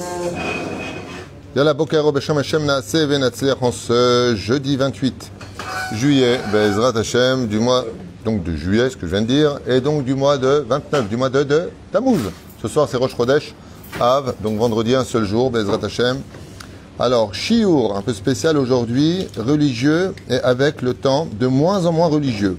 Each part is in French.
Yalla Bokaro Besham Hashem Naaseh Venatzliach en ce jeudi 28 juillet, Bezrat Hashem, du mois donc de juillet, ce que je viens de dire, et donc du mois de 29, du mois de Tammuz. Ce soir c'est Rosh Chodesh Av, donc vendredi un seul jour, Bezrat Hashem. Alors, Shiur, un peu spécial aujourd'hui, religieux et avec le temps de moins en moins religieux.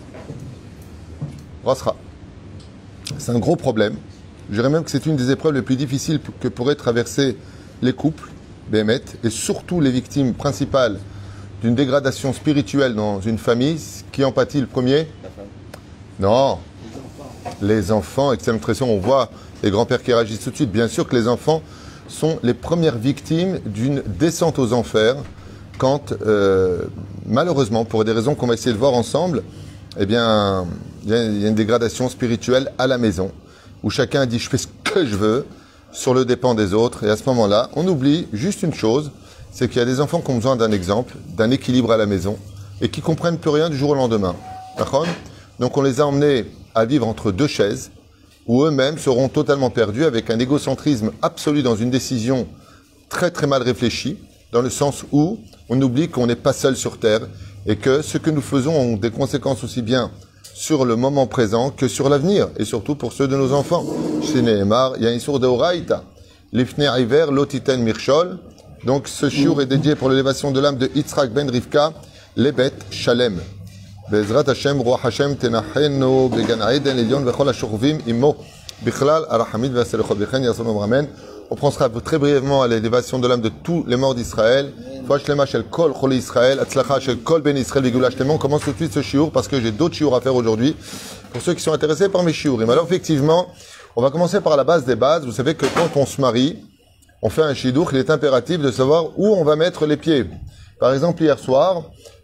Rasra. C'est un gros problème. Je dirais même que c'est une des épreuves les plus difficiles que pourraient traverser les couples, Béhémet, et surtout les victimes principales d'une dégradation spirituelle dans une famille. Qui en pâtit le premier? Non. Les enfants, excellente expression, on voit les grands-pères qui réagissent tout de suite. Bien sûr que les enfants sont les premières victimes d'une descente aux enfers quand, malheureusement, pour des raisons qu'on va essayer de voir ensemble, eh bien, il y a une dégradation spirituelle à la maison, où chacun dit « je fais ce que je veux » sur le dépend des autres. Et à ce moment-là, on oublie juste une chose, c'est qu'il y a des enfants qui ont besoin d'un exemple, d'un équilibre à la maison, et qui comprennent plus rien du jour au lendemain. D'accord ? Donc on les a emmenés à vivre entre deux chaises, où eux-mêmes seront totalement perdus avec un égocentrisme absolu dans une décision très très mal réfléchie, dans le sens où on oublie qu'on n'est pas seul sur Terre, et que ce que nous faisons ont des conséquences aussi bien sur le moment présent que sur l'avenir, et surtout pour ceux de nos enfants. Chez Nehemar, il y a une sourde de Horaïta. Lifnei Iver, Lotiten Mirchol. Donc ce shiur est dédié pour l'élévation de l'âme de Yitzhak ben Rivka, Lebet Shalem. Bezrat Hashem, Roi Hashem, Tenachenu, Began Aeden, Elion, Vechol Ashurvim, Imo, Bichlal, Arahamid, Veselechot, Bechen, Yasom, Ramen. On pensera très brièvement à l'élévation de l'âme de tous les morts d'Israël. Fouachlema shel kol choli Israël, Atzlacha shel kol ben Israël, Vigula shlema. On commence tout de suite ce shiur parce que j'ai d'autres shiurs à faire aujourd'hui pour ceux qui sont intéressés par mes shiurim. Alors effectivement, on va commencer par la base des bases. Vous savez que quand on se marie, on fait un shidur, il est impératif de savoir où on va mettre les pieds. Par exemple, hier soir,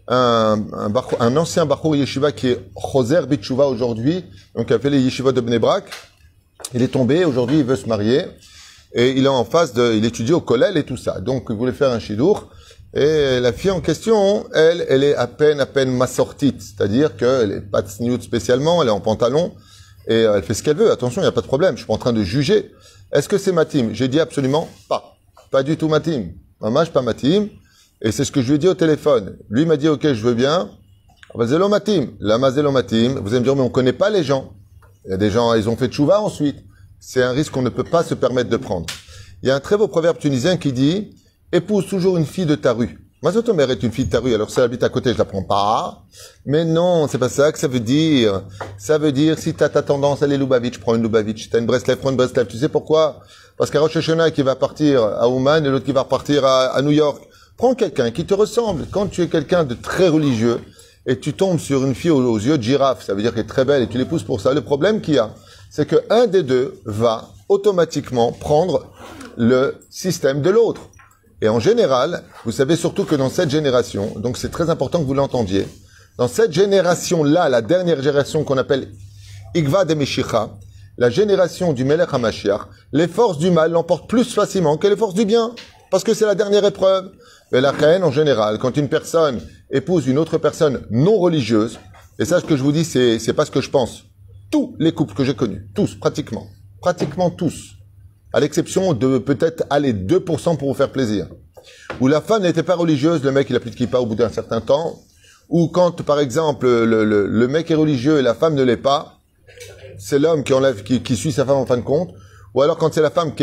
un ancien Bachour Yeshiva qui est Choser Bitshuva aujourd'hui, donc qui a fait les Yeshivot de Bnei Brak, il est tombé, aujourd'hui il veut se marier, et il est en phase il étudie au Kollel et tout ça. Donc il voulait faire un shidur, et la fille en question, elle est à peine massortite, c'est-à-dire qu'elle est pas tsniout spécialement, elle est en pantalon, et elle fait ce qu'elle veut. Attention, il n'y a pas de problème, je suis pas en train de juger. Est-ce que c'est matim? J'ai dit absolument pas. Pas du tout matim. Mamash pas matim. Et c'est ce que je lui ai dit au téléphone. Lui m'a dit, ok, je veux bien. Zélo matim. Lama zélo matim. Vous allez me dire, mais on connaît pas les gens. Il y a des gens, ils ont fait tchouva ensuite. C'est un risque qu'on ne peut pas se permettre de prendre. Il y a un très beau proverbe tunisien qui dit, épouse toujours une fille de ta rue. Mazotomer est une fille de ta rue, alors si elle habite à côté, je la prends pas. Mais non, c'est pas ça que ça veut dire. Ça veut dire, si t'as ta tendance à aller Lubavitch, prends une Lubavitch. Si t'as une Breslev, prends une Breslev. Tu sais pourquoi? Parce qu'à Rosh Hashanah, qui va partir à Ouman et l'autre qui va repartir à New York. Prends quelqu'un qui te ressemble. Quand tu es quelqu'un de très religieux et tu tombes sur une fille aux yeux de girafe, ça veut dire qu'elle est très belle et tu l'épouses pour ça. Le problème qu'il y a, c'est que un des deux va automatiquement prendre le système de l'autre. Et en général, vous savez surtout que dans cette génération, donc c'est très important que vous l'entendiez, dans cette génération-là, la dernière génération qu'on appelle Ikva de Meshicha, la génération du Melech HaMashiach, les forces du mal l'emportent plus facilement que les forces du bien, parce que c'est la dernière épreuve. Mais la haine, en général, quand une personne épouse une autre personne non religieuse, et ça, ce que je vous dis, c'est pas ce que je pense. Tous les couples que j'ai connus, tous, pratiquement tous, à l'exception de peut-être aller 2% pour vous faire plaisir, où la femme n'était pas religieuse, le mec il a plus de kippa au bout d'un certain temps, ou quand par exemple le mec est religieux et la femme ne l'est pas, c'est l'homme qui suit sa femme en fin de compte, ou alors quand c'est la femme qui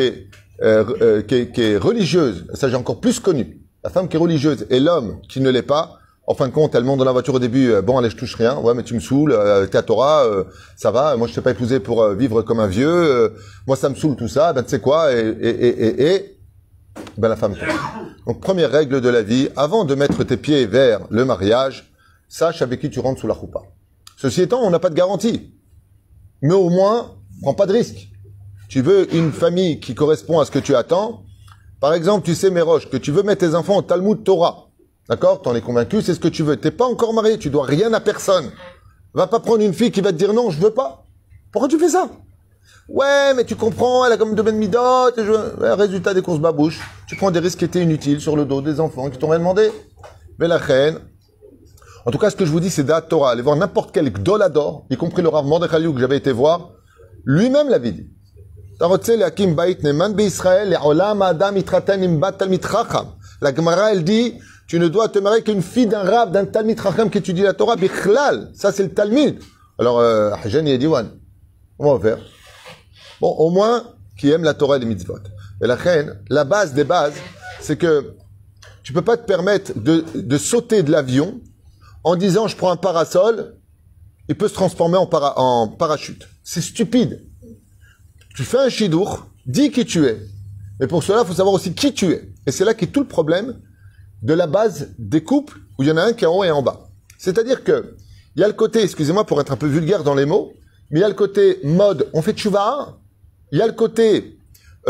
est religieuse, ça j'ai encore plus connu, la femme qui est religieuse et l'homme qui ne l'est pas, en fin de compte, elle monte dans la voiture au début, bon, allez, je touche rien, ouais, mais tu me saoules, t'es à Torah, ça va, moi je t'ai pas épousé pour vivre comme un vieux, moi ça me saoule tout ça, ben tu sais quoi, ben la femme tombe. Donc première règle de la vie, avant de mettre tes pieds vers le mariage, sache avec qui tu rentres sous la choupa. Ceci étant, on n'a pas de garantie, mais au moins, prends pas de risque. Tu veux une famille qui correspond à ce que tu attends, par exemple, tu sais, Méroche, que tu veux mettre tes enfants au Talmud Torah. D'accord? T'en es convaincu, c'est ce que tu veux. T'es pas encore marié, tu dois rien à personne. Va pas prendre une fille qui va te dire non, je veux pas. Pourquoi tu fais ça? Ouais, mais tu comprends, elle a comme de bonnes midotes, résultat des courses babouches. Tu prends des risques qui étaient inutiles sur le dos des enfants qui t'ont rien demandé. Mais la reine. En tout cas, ce que je vous dis, c'est d'At Torah. Allez voir n'importe quel Gdolador, y compris le Rav Mordechai que j'avais été voir, lui-même l'avait dit. La Gemara, elle dit, tu ne dois te marier qu'une fille d'un rab, d'un Talmid Chacham qui étudie la Torah, bichlal. Ça, c'est le Talmud. Alors, Hajan et Diwan. Comment on va faire? Bon, au moins, qui aime la Torah et les mitzvot. Et la reine, la base des bases, c'est que tu peux pas te permettre de sauter de l'avion en disant, je prends un parasol, il peut se transformer en parachute. C'est stupide. Tu fais un chidour, dis qui tu es. Mais pour cela, il faut savoir aussi qui tu es. Et c'est là qu'est tout le problème de la base des couples, où il y en a un qui est en haut et en bas. C'est-à-dire que, il y a le côté, excusez-moi pour être un peu vulgaire dans les mots, mais il y a le côté mode, on fait tchouva. Il y a le côté,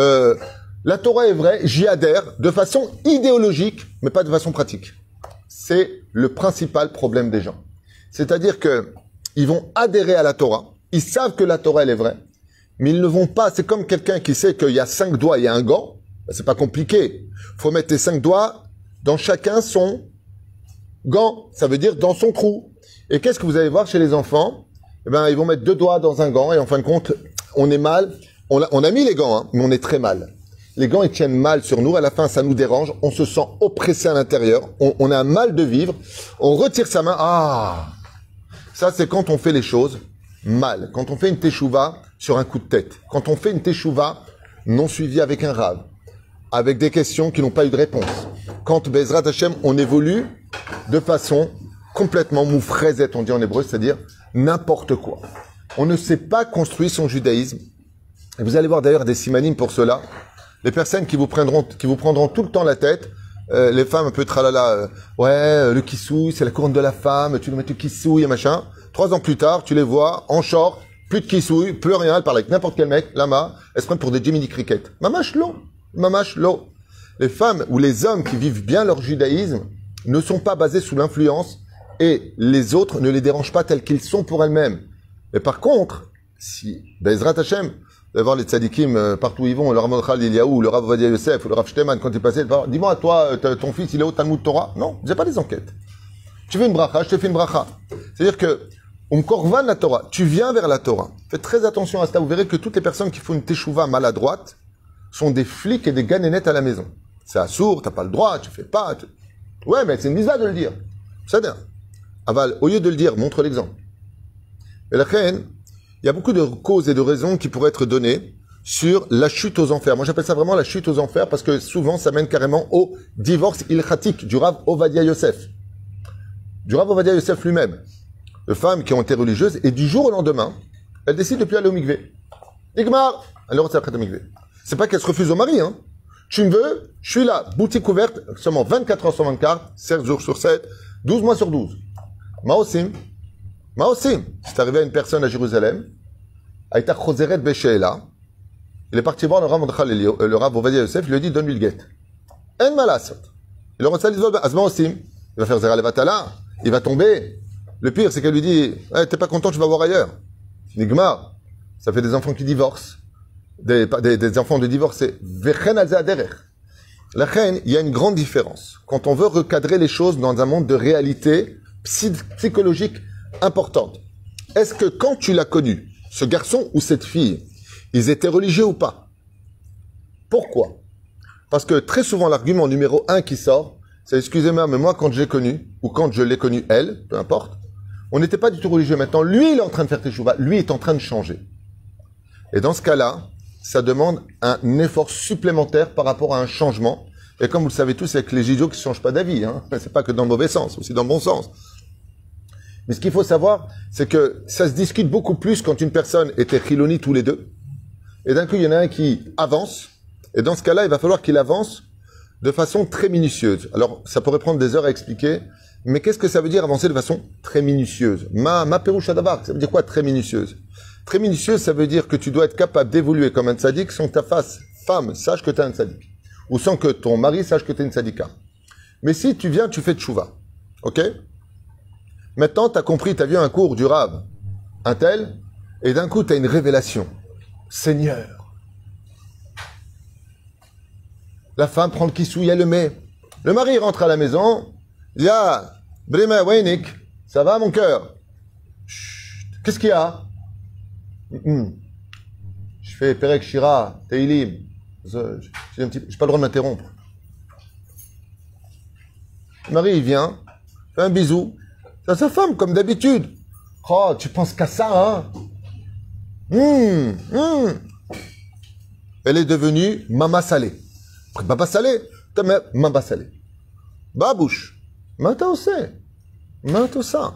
la Torah est vraie, j'y adhère, de façon idéologique, mais pas de façon pratique. C'est le principal problème des gens. C'est-à-dire que, ils vont adhérer à la Torah, ils savent que la Torah, elle est vraie, mais ils ne vont pas, c'est comme quelqu'un qui sait qu'il y a 5 doigts, il y a un gant, ben, c'est pas compliqué. Faut mettre tes 5 doigts dans chacun son gant, ça veut dire dans son trou. Et qu'est-ce que vous allez voir chez les enfants? Eh ben, ils vont mettre 2 doigts dans un gant, et en fin de compte, on est mal. On a mis les gants, hein, mais on est très mal. Les gants, ils tiennent mal sur nous, à la fin, ça nous dérange, on se sent oppressé à l'intérieur, on a un mal de vivre, on retire sa main, ça c'est quand on fait les choses mal, quand on fait une teshuva sur un coup de tête, quand on fait une teshuva non suivie avec un rave, avec des questions qui n'ont pas eu de réponse, quand Bezrat Hashem, on évolue de façon complètement moufrezette, on dit en hébreu, c'est-à-dire n'importe quoi. On ne sait pas construire son judaïsme, et vous allez voir d'ailleurs des simanim pour cela, les personnes qui vous prendront tout le temps la tête, les femmes un peu tralala, le kissouille, c'est la couronne de la femme, tu dois mettre le kissouille et machin. 3 ans plus tard, tu les vois en short, plus de kissouille, plus rien, elle parle avec n'importe quel mec, lama, elles se prennent pour des Jiminy Cricket. Mamash lo. Les femmes ou les hommes qui vivent bien leur judaïsme ne sont pas basés sous l'influence et les autres ne les dérangent pas tels qu'ils sont pour elles-mêmes. Mais par contre, si Bezrat Hashem, vous allez voir les tzadikim partout où ils vont, le Rav Mordechai Eliyahu, le Rav Ovadia Yosef, ou le Rav Shteman, quand il passait, dis-moi, toi, ton fils, il est au Talmud Torah? Non, j'ai pas des enquêtes. Tu veux une bracha, je te fais une bracha. C'est-à-dire que, korvan la Torah, tu viens vers la Torah. Faites très attention à ça. Vous verrez que toutes les personnes qui font une teshuva maladroite sont des flics et des ganénettes à la maison. C'est assourd, t'as pas le droit, tu fais pas. Ouais, mais c'est une misva de le dire. C'est bien. Aval, au lieu de le dire, montre l'exemple. Et la reine, il y a beaucoup de causes et de raisons qui pourraient être données sur la chute aux enfers. Moi, j'appelle ça vraiment la chute aux enfers parce que souvent, ça mène carrément au divorce ilchatique du Rav Ovadia Yosef. Du Rav Ovadia Yosef lui-même. De femmes qui ont été religieuses et du jour au lendemain, elles décident de plus aller au mikvé. Igmar, alors c'est après au mikvé. C'est pas qu'elles se refusent au mari, hein. Tu me veux, je suis là, boutique ouverte, seulement 24 heures sur 24, 7 jours sur 7, 12 mois sur 12. Maosim. C'est arrivé à une personne à Jérusalem, Aïta Choseret Besheela. Il est parti voir le Rav Ovadia Yosef, il lui a dit, donne-lui le guet. En malasot. Il le reçoit, il dit, Maosim. Il va faire Zera Levatala, il va tomber. Le pire, c'est qu'elle lui dit, t'es pas content, tu vas voir ailleurs. Nigmar. Ça fait des enfants qui divorcent. Des enfants de divorce, c'est Vechen al Zaderer. La reine, il y a une grande différence. Quand on veut recadrer les choses dans un monde de réalité psychologique importante. Est-ce que quand tu l'as connu, ce garçon ou cette fille, ils étaient religieux ou pas? Pourquoi? Parce que très souvent, l'argument numéro 1 qui sort, c'est excusez-moi, mais moi, quand j'ai connu, ou quand je l'ai connu elle, peu importe, on n'était pas du tout religieux. Maintenant, lui, il est en train de faire teshuva, lui est en train de changer. Et dans ce cas-là, ça demande un effort supplémentaire par rapport à un changement. Et comme vous le savez tous, c'est avec les idiots qui ne changent pas d'avis. Hein. C'est pas que dans le mauvais sens, aussi dans le bon sens. Mais ce qu'il faut savoir, c'est que ça se discute beaucoup plus quand une personne était chiloni tous les deux. Et d'un coup, il y en a un qui avance. Et dans ce cas-là, il va falloir qu'il avance de façon très minutieuse. Alors, ça pourrait prendre des heures à expliquer. Mais qu'est-ce que ça veut dire avancer de façon très minutieuse? Ma peroucha d'abord, ça veut dire quoi très minutieuse? Très minutieuse, ça veut dire que tu dois être capable d'évoluer comme un tzaddik sans que ta femme sache que tu es un tzaddik. Ou sans que ton mari sache que tu es une tzadika. Mais si tu viens, tu fais tchouva. Ok? Maintenant, tu as compris, tu as vu un cours du Rav, un tel, et d'un coup, tu as une révélation. Seigneur. La femme prend le kissouille, elle le met. Le mari rentre à la maison, il dit, ah, Brima Weinik, ça va mon cœur? Qu'est-ce qu'il y a? Je fais Perek Shira, Teilim. Je n'ai pas le droit de m'interrompre. Le mari, il vient, fait un bisou. C'est à sa femme, comme d'habitude. Oh, tu penses qu'à ça, hein? Elle est devenue Mama Salé. Baba Salé, Mama Salé. Babouche. Maintenant, c'est. Maintenant, ça.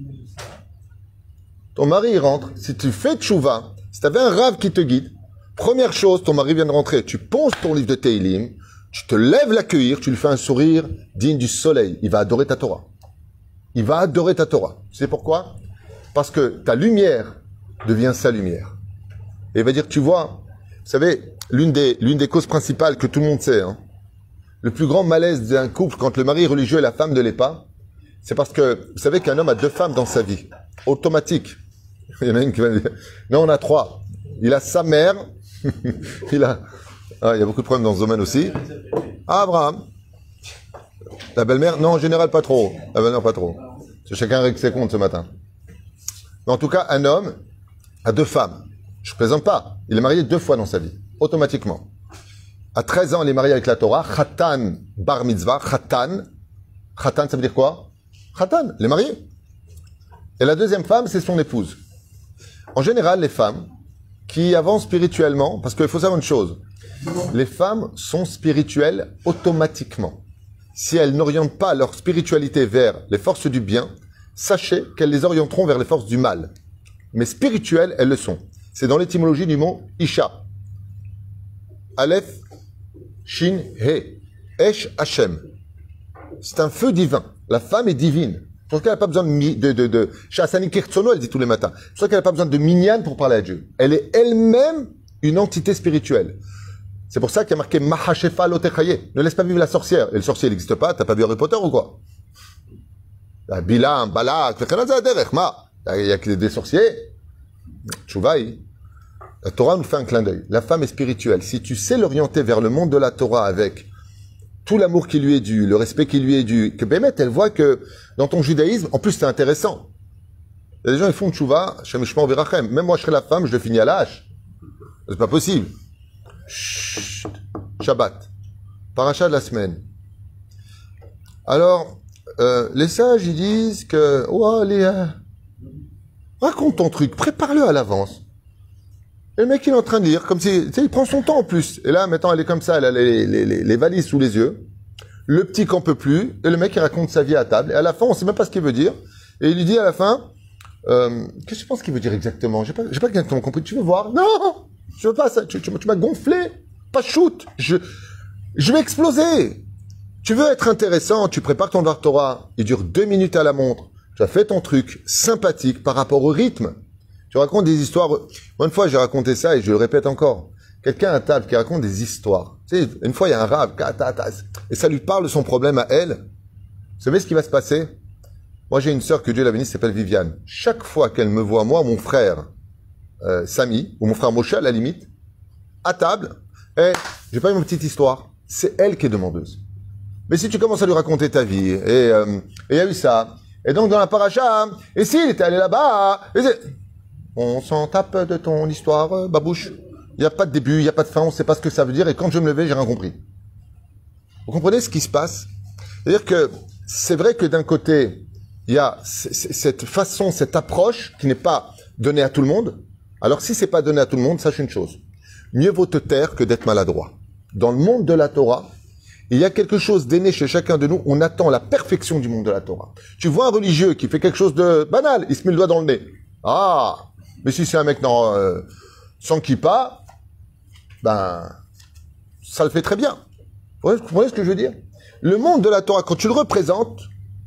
Ton mari, il rentre. Si tu fais tchouva, si tu avais un rave qui te guide, première chose, ton mari vient de rentrer. Tu ponces ton livre de Teilim, tu te lèves l'accueillir, tu lui fais un sourire digne du soleil. Il va adorer ta Torah. Il va adorer ta Torah. Tu sais pourquoi? Parce que ta lumière devient sa lumière. Et il va dire, tu vois, vous savez, l'une des causes principales que tout le monde sait, hein, le plus grand malaise d'un couple quand le mari est religieux et la femme ne l'est pas, c'est parce que, vous savez qu'un homme a 2 femmes dans sa vie. Automatique. Il y en a une qui va dire, non, on a 3. Il a sa mère, il y a beaucoup de problèmes dans ce domaine aussi. Ah, Abraham. La belle-mère, non, en général, pas trop. La belle-mère, pas trop. C'est chacun règle ses comptes ce matin. Mais en tout cas, un homme a 2 femmes. Je ne plaisante pas. Il est marié 2 fois dans sa vie. Automatiquement. À 13 ans, il est marié avec la Torah. Khatan, bar mitzvah. Khatan. Khatan, ça veut dire quoi? Khatan, il est marié. Et la 2e femme, c'est son épouse. En général, les femmes qui avancent spirituellement, parce qu'il faut savoir une chose, les femmes sont spirituelles automatiquement. Si elles n'orientent pas leur spiritualité vers les forces du bien, sachez qu'elles les orienteront vers les forces du mal. Mais spirituelles, elles le sont. C'est dans l'étymologie du mot Isha. Aleph, Shin, He. Esh, Hashem. C'est un feu divin. La femme est divine. C'est pour ça qu'elle n'a pas besoin de Shasani Kirtsono, elle dit tous les matins. C'est pour ça qu'elle n'a pas besoin de minyan pour parler à Dieu. Elle est elle-même une entité spirituelle. C'est pour ça qu'il y a marqué Mahashefa Lotechaye. Ne laisse pas vivre la sorcière. Et le sorcier, il n'existe pas. T'as pas vu Harry Potter ou quoi? Bilam, Balak, il y a que des sorciers. Tchouvaï. La Torah nous fait un clin d'œil. La femme est spirituelle. Si tu sais l'orienter vers le monde de la Torah avec tout l'amour qui lui est dû, le respect qui lui est dû, que Bémet, elle voit que dans ton judaïsme, en plus c'est intéressant. Il y a des gens qui font tchouva, Shemishma Virachem. Même moi je serais la femme, je le finis à la hache. C'est pas possible. Chut. Shabbat. Paracha de la semaine. Alors, les sages, ils disent que, oh, raconte ton truc, prépare-le à l'avance. Et le mec, il est en train de lire, comme si, tu sais, il prend son temps en plus. Et là, maintenant, elle est comme ça, elle a les valises sous les yeux. Le petit qu'en peut plus. Et le mec, il raconte sa vie à table. Et à la fin, on sait même pas ce qu'il veut dire. Et il lui dit à la fin, qu'est-ce que tu penses qu'il veut dire exactement? J'ai pas exactement compris. Tu veux voir? Non! Je veux pas ça. Tu m'as gonflé. Pas shoot. Je vais exploser. Tu veux être intéressant, tu prépares ton Dvar Torah. Il dure 2 minutes à la montre. Tu as fait ton truc sympathique par rapport au rythme. Tu racontes des histoires. Moi, une fois, j'ai raconté ça et je le répète encore. Quelqu'un à table qui raconte des histoires. Tu sais, une fois, il y a un rave, et ça lui parle de son problème à elle. Vous savez ce qui va se passer? Moi, j'ai une sœur que Dieu l'a bénie, qui s'appelle Viviane. Chaque fois qu'elle me voit, moi, mon frère Samy, ou mon frère Moshe, à la limite, à table, j'ai pas eu une petite histoire. C'est elle qui est demandeuse. Mais si tu commences à lui raconter ta vie, et il y a eu ça, et donc dans la paracha, et s'il était allé là-bas, on s'en tape de ton histoire, babouche. Il n'y a pas de début, il n'y a pas de fin, on ne sait pas ce que ça veut dire, et quand je me levais, j'ai rien compris. Vous comprenez ce qui se passe? C'est-à-dire que c'est vrai que d'un côté, il y a cette façon, cette approche qui n'est pas donnée à tout le monde. Alors si c'est pas donné à tout le monde, sache une chose. Mieux vaut te taire que d'être maladroit. Dans le monde de la Torah, il y a quelque chose d'inné chez chacun de nous. On attend la perfection du monde de la Torah. Tu vois un religieux qui fait quelque chose de banal, il se met le doigt dans le nez. Ah, mais si c'est un mec sans kippa, ben, ça le fait très bien. Vous comprenez ce que je veux dire? Le monde de la Torah, quand tu le représentes,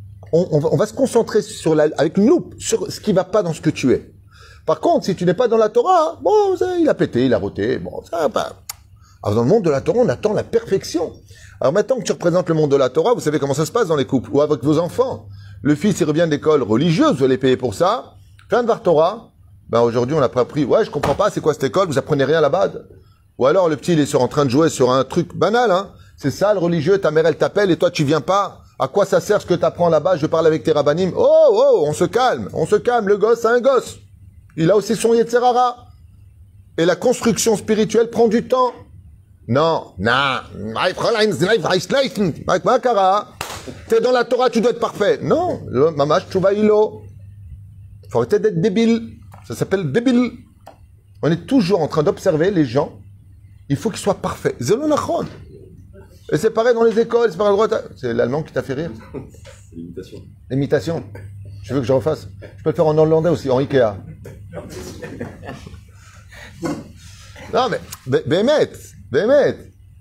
on va se concentrer avec une loupe sur ce qui va pas dans ce que tu es. Par contre, si tu n'es pas dans la Torah, bon, il a pété, il a roté, bon, ça va pas. Alors dans le monde de la Torah, on attend la perfection. Alors maintenant que tu représentes le monde de la Torah, vous savez comment ça se passe dans les couples, ou avec vos enfants. Le fils, il revient d'école religieuse, vous allez payer pour ça. Fais un Dvar Torah. Ben aujourd'hui, on n'a pas appris. Ouais, je comprends pas, c'est quoi cette école? Vous apprenez rien là-bas. Ou alors le petit, il est en train de jouer sur un truc banal, hein. C'est ça, le religieux, ta mère, elle t'appelle et toi, tu viens pas. À quoi ça sert ce que tu apprends là-bas? Je parle avec tes rabbinim. Oh, on se calme, le gosse, c'est un gosse. Il a aussi son Yetzerara. Et la construction spirituelle prend du temps. Non, t'es dans la Torah, tu dois être parfait. Non, mamash tchouva ilo. Faut arrêter d'être débile. Ça s'appelle débile. On est toujours en train d'observer les gens. Il faut qu'ils soient parfaits. Zelonachon. Et c'est pareil dans les écoles, c'est pareil à droite. C'est l'allemand qui t'a fait rire. L'imitation. L'imitation. Tu veux que je refasse? Je peux le faire en hollandais aussi, en Ikea. Non mais, Bémet.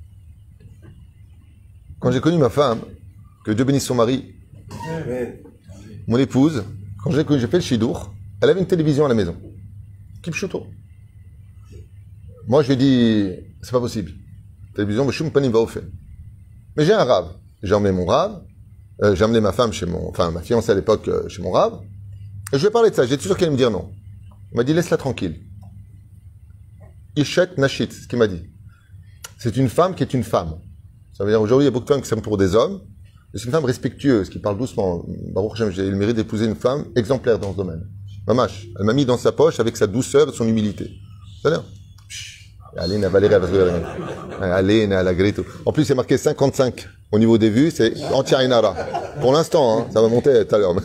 Quand j'ai connu ma femme, que Dieu bénisse son mari, mon épouse, quand j'ai fait le shidour, elle avait une télévision à la maison. Kipchuto. Moi, je lui ai dit, c'est pas possible. Télévision, je suis pas au fait. Mais j'ai un rave. J'ai emmené mon rave. J'ai emmené ma femme ma fiancée à l'époque chez mon rave. Et je lui ai parlé de ça. J'étais sûr qu'elle allait me dire non. Il m'a dit, laisse-la tranquille. Ishet Nashit, c'est ce qu'il m'a dit. C'est une femme qui est une femme. Ça veut dire, aujourd'hui, il y a beaucoup de femmes qui s'aiment pour des hommes. Et c'est une femme respectueuse, qui parle doucement. Baruch Hashem, j'ai eu le mérite d'épouser une femme exemplaire dans ce domaine. Mamash, elle m'a mis dans sa poche avec sa douceur et son humilité. C'est-à-dire, Aline a Valérie, Aline a la Grito. En plus, c'est marqué 55. Au niveau des vues, c'est anti-Ainara. Pour l'instant, hein, ça va monter tout à l'heure.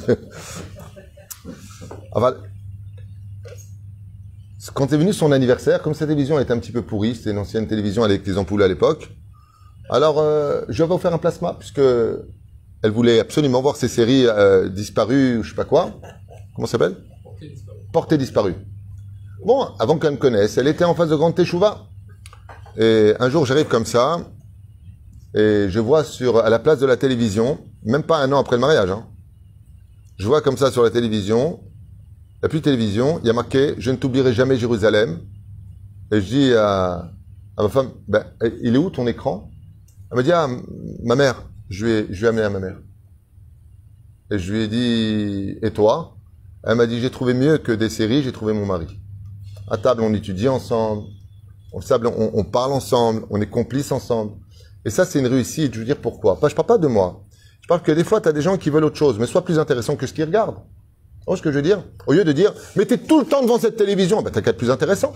Quand est venu son anniversaire, comme cette télévision était un petit peu pourrie, c'était une ancienne télévision avec des ampoules à l'époque, alors je lui avais offert un plasma, puisque elle voulait absolument voir ces séries disparues, ou je sais pas quoi. Comment ça s'appelle? Portée disparue. Bon, avant qu'elle me connaisse, elle était en face de Grande Teshuvah. Et un jour, j'arrive comme ça, et je vois à la place de la télévision, même pas un an après le mariage, hein, je vois comme ça sur la télévision, il n'y a plus de télévision, il y a marqué « Je ne t'oublierai jamais Jérusalem ». Et je dis à ma femme « Il est où ton écran ?» Elle me dit « Ah, ma mère. » Je lui ai amené à ma mère. Et je lui ai dit « Et toi ?» Elle m'a dit « J'ai trouvé mieux que des séries, j'ai trouvé mon mari. » À table, on étudie ensemble, on parle ensemble, on est complices ensemble. Et ça, c'est une réussite. Je veux dire pourquoi. Je parle pas de moi. Je parle que des fois, tu as des gens qui veulent autre chose, mais sois plus intéressant que ce qu'ils regardent. Tu vois ce que je veux dire? Au lieu de dire, mais t'es tout le temps devant cette télévision, t'as qu'à être plus intéressant.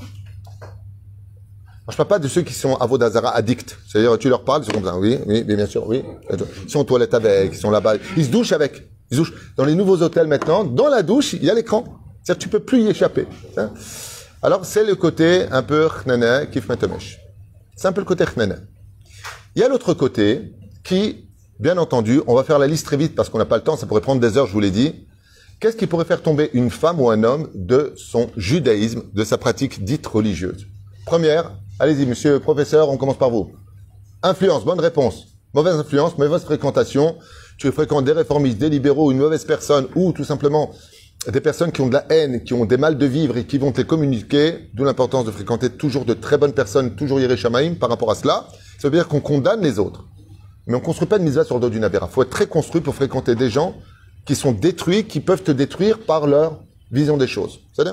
Je parle pas de ceux qui sont avodazara addicts. C'est-à-dire, tu leur parles, ils sont comme ça. Oui, bien sûr, oui. Ils sont aux toilettes avec, ils sont là-bas. Ils se douchent avec. Ils se douchent. Dans les nouveaux hôtels maintenant, dans la douche, il y a l'écran. C'est-à-dire que tu peux plus y échapper. Hein? Alors, c'est le côté un peu chnana, kif matomesh. C'est un peu le côté chnana. Il y a l'autre côté qui, bien entendu, on va faire la liste très vite parce qu'on n'a pas le temps, ça pourrait prendre des heures, je vous l'ai dit. Qu'est-ce qui pourrait faire tomber une femme ou un homme de son judaïsme, de sa pratique dite religieuse? Première, allez-y, monsieur le professeur, on commence par vous. Influence, bonne réponse. Mauvaise influence, mauvaise fréquentation. Tu fréquentes des réformistes, des libéraux, une mauvaise personne, ou tout simplement des personnes qui ont de la haine, qui ont des mal de vivre et qui vont te les communiquer, d'où l'importance de fréquenter toujours de très bonnes personnes, toujours Yireh Shamayim par rapport à cela. Ça veut dire qu'on condamne les autres. Mais on construit pas de mitzvah sur le dos d'une avéra. Il faut être très construit pour fréquenter des gens qui sont détruits, qui peuvent te détruire par leur vision des choses. C'est-à-dire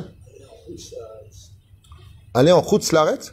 aller en Chutz Laaretz?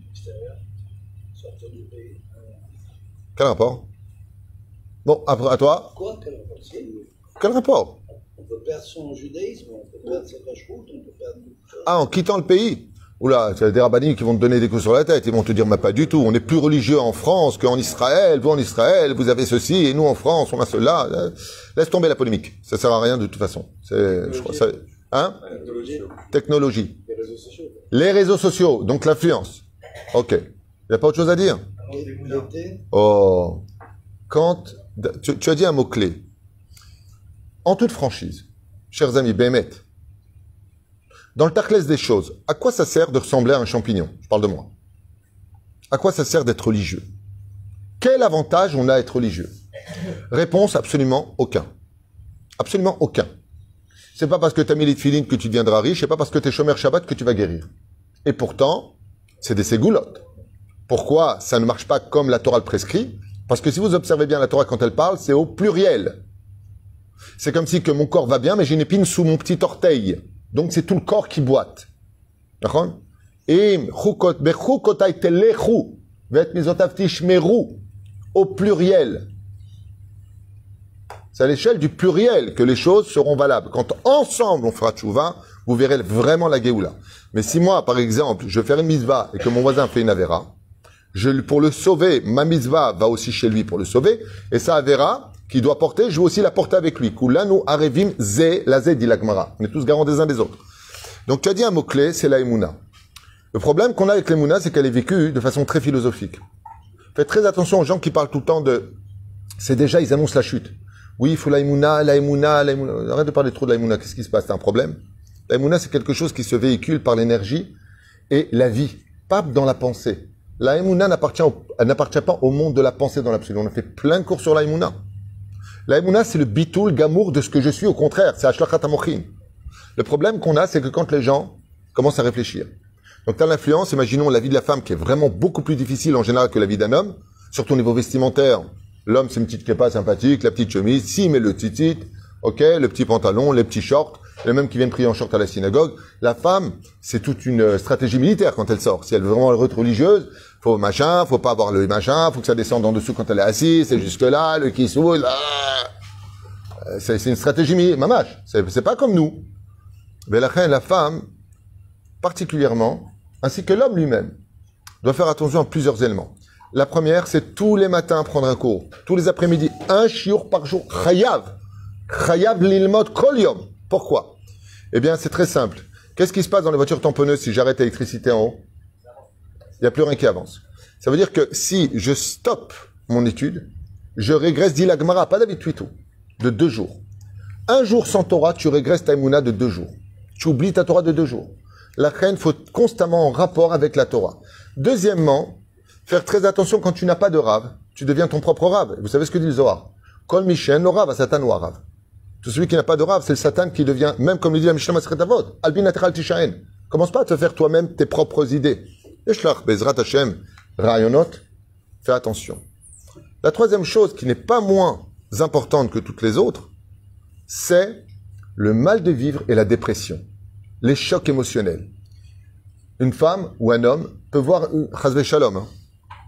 Quel rapport? Bon, après, à toi? Quoi? Quel rapport? On peut perdre son judaïsme, on peut perdre sa cache-route, on peut perdre... Ah, en quittant le pays? Oula, c'est des rabbinim qui vont te donner des coups sur la tête. Ils vont te dire, mais pas du tout. On est plus religieux en France qu'en Israël. Vous, en Israël, vous avez ceci, et nous, en France, on a cela. Laisse tomber la polémique. Ça sert à rien de toute façon. Je crois, ça, hein? Technologie. Les réseaux sociaux. Les réseaux sociaux. Donc, l'influence. Ok. Il n'y a pas autre chose à dire? Oh. Quand, tu as dit un mot-clé. En toute franchise, chers amis, Bémet, dans le tachlès des choses, à quoi ça sert de ressembler à un champignon? Je parle de moi. À quoi ça sert d'être religieux? Quel avantage on a à être religieux? Réponse, absolument aucun. Absolument aucun. C'est pas parce que tu as mis les tefilines que tu deviendras riche, c'est pas parce que tu es chômeur Shabbat que tu vas guérir. Et pourtant, c'est des ségoulottes. Pourquoi ça ne marche pas comme la Torah le prescrit? Parce que si vous observez bien la Torah quand elle parle, c'est au pluriel. C'est comme si que mon corps va bien, mais j'ai une épine sous mon petit orteil. Donc c'est tout le corps qui boite. D'accord? Et au pluriel. C'est à l'échelle du pluriel que les choses seront valables. Quand ensemble on fera tchouva, vous verrez vraiment la Géoula. Mais si moi, par exemple, je fais une mitzvah et que mon voisin fait une avéra, pour le sauver, ma mitzvah va aussi chez lui pour le sauver, et sa avéra, qu'il doit porter, je vais aussi la porter avec lui. Kulanu arevim ze la ze dit la Gemara. On est tous garants des uns des autres. Donc tu as dit un mot-clé, c'est la Emouna. Le problème qu'on a avec l'Emouna, c'est qu'elle est vécue de façon très philosophique. Faites très attention aux gens qui parlent tout le temps de... C'est déjà, ils annoncent la chute. Oui, il faut la Emouna, la Emouna, la Emouna. Arrête de parler trop de la Emouna. Qu'est-ce qui se passe? C'est un problème. La Emouna, c'est quelque chose qui se véhicule par l'énergie et la vie, pas dans la pensée. La Emouna n'appartient pas au monde de la pensée dans l'absolu. On a fait plein de cours sur la Emouna. La Emouna, c'est le bitoul gamour de ce que je suis. Au contraire, c'est Ashlachat Amochin. Le problème qu'on a, c'est que quand les gens commencent à réfléchir. Donc, tu as l'influence, imaginons la vie de la femme qui est vraiment beaucoup plus difficile en général que la vie d'un homme, surtout au niveau vestimentaire. L'homme, c'est une petite képa sympathique, la petite chemise, s'il met le titit, ok, le petit pantalon, les petits shorts, les mêmes qui viennent prier en short à la synagogue. La femme, c'est toute une stratégie militaire quand elle sort. Si elle veut vraiment être religieuse, faut machin, faut pas avoir le machin, faut que ça descende en dessous quand elle est assise, c'est jusque là, le kissou, là. C'est une stratégie militaire, mamache. C'est pas comme nous. Mais la femme, particulièrement, ainsi que l'homme lui-même, doit faire attention à plusieurs éléments. La première, c'est tous les matins prendre un cours. Tous les après-midi, un shiur par jour. Chayav. Chayav lilmod kol yom. Pourquoi? Eh bien, c'est très simple. Qu'est-ce qui se passe dans les voitures tamponneuses si j'arrête l'électricité en haut? Il n'y a plus rien qui avance. Ça veut dire que si je stoppe mon étude, je régresse, dit la Gemara, pas David Tuito, de 2 jours. Un jour sans Torah, tu régresses ta Emouna de 2 jours. Tu oublies ta Torah de 2 jours. La reine, faut constamment en rapport avec la Torah. Deuxièmement, faire très attention quand tu n'as pas de rave, tu deviens ton propre rave. Vous savez ce que dit le Zohar? Kol Mishen, le rave, Satan ou rave. Tout celui qui n'a pas de rave, c'est le Satan qui devient, même comme le dit la Mishnah Masechet Avot, Albin Ateral Tishaen. Commence pas à te faire toi-même tes propres idées. Eshlach, Bezrat Hashem, Rayonot, fais attention. La troisième chose qui n'est pas moins importante que toutes les autres, c'est le mal de vivre et la dépression. Les chocs émotionnels. Une femme ou un homme peut voir, chasvé shalom, hein.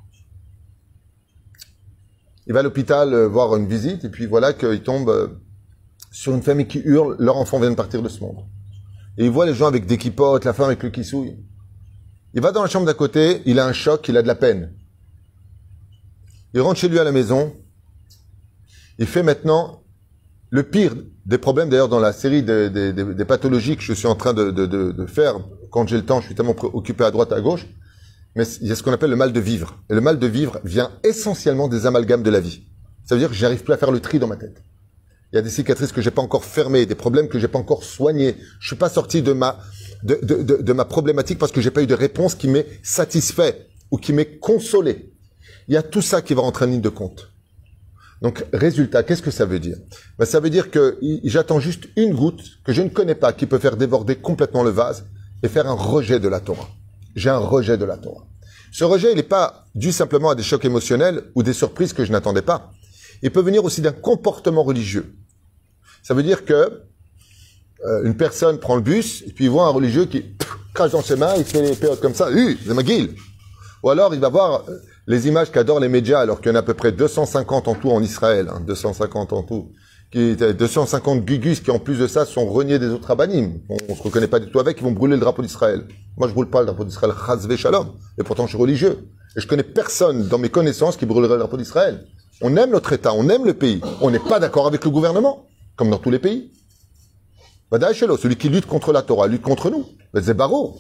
Il va à l'hôpital voir une visite et puis voilà qu'il tombe sur une famille qui hurle, leur enfant vient de partir de ce monde. Et il voit les gens avec des kippotes, la femme avec le kissouille. Il va dans la chambre d'à côté, il a un choc, il a de la peine. Il rentre chez lui à la maison, il fait maintenant le pire des problèmes, d'ailleurs dans la série des pathologies que je suis en train de faire, quand j'ai le temps, je suis tellement occupé à droite, à gauche, mais il y a ce qu'on appelle le mal de vivre. Et le mal de vivre vient essentiellement des amalgames de la vie. Ça veut dire que j'arrive plus à faire le tri dans ma tête. Il y a des cicatrices que j'ai pas encore fermées, des problèmes que j'ai pas encore soignés. Je suis pas sorti de ma problématique parce que j'ai pas eu de réponse qui m'ait satisfait ou qui m'ait consolé. Il y a tout ça qui va rentrer en ligne de compte. Donc, résultat, qu'est-ce que ça veut dire? Ben, ça veut dire que j'attends juste une goutte que je ne connais pas qui peut faire déborder complètement le vase et faire un rejet de la Torah. J'ai un rejet de la Torah. Ce rejet, il n'est pas dû simplement à des chocs émotionnels ou des surprises que je n'attendais pas. Il peut venir aussi d'un comportement religieux. Ça veut dire que une personne prend le bus et puis il voit un religieux qui crache dans ses mains, il fait les périodes comme ça, c'est Magil. Ou alors il va voir les images qu'adorent les médias, alors qu'il y en a à peu près 250 en tout en Israël, 250 en tout, 250 gugus qui en plus de ça sont reniés des autres abanim. On se reconnaît pas du tout avec, ils vont brûler le drapeau d'Israël. Moi je brûle pas le drapeau d'Israël, chas shalom, et pourtant je suis religieux. Et je connais personne dans mes connaissances qui brûlerait le drapeau d'Israël. On aime notre État, on aime le pays. On n'est pas d'accord avec le gouvernement, comme dans tous les pays. Celui qui lutte contre la Torah, lutte contre nous. C'est Baro.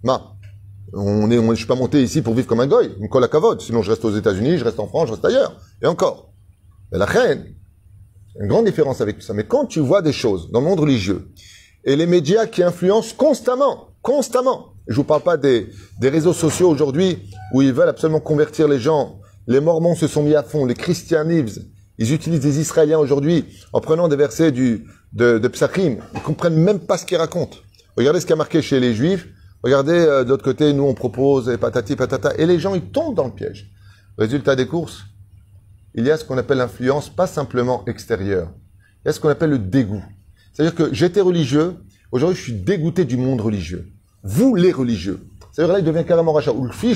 Je suis pas monté ici pour vivre comme un goy, une colle à cavode. Sinon, je reste aux États-Unis, je reste en France, je reste ailleurs. Et encore. Mais la reine, une grande différence avec tout ça. Mais quand tu vois des choses dans le monde religieux, et les médias qui influencent constamment, je vous parle pas des réseaux sociaux aujourd'hui où ils veulent absolument convertir les gens. Les Mormons se sont mis à fond, les christianismes, ils utilisent des Israéliens aujourd'hui en prenant des versets de Psachim. Ils comprennent même pas ce qu'ils racontent. Regardez ce qui a marqué chez les Juifs. Regardez, de l'autre côté, nous on propose, et patati patata. Et les gens, ils tombent dans le piège. Résultat des courses, il y a ce qu'on appelle l'influence, pas simplement extérieure. Il y a ce qu'on appelle le dégoût. C'est-à-dire que j'étais religieux, aujourd'hui je suis dégoûté du monde religieux. Vous, les religieux. C'est-à-dire là, il devient carrément rachat.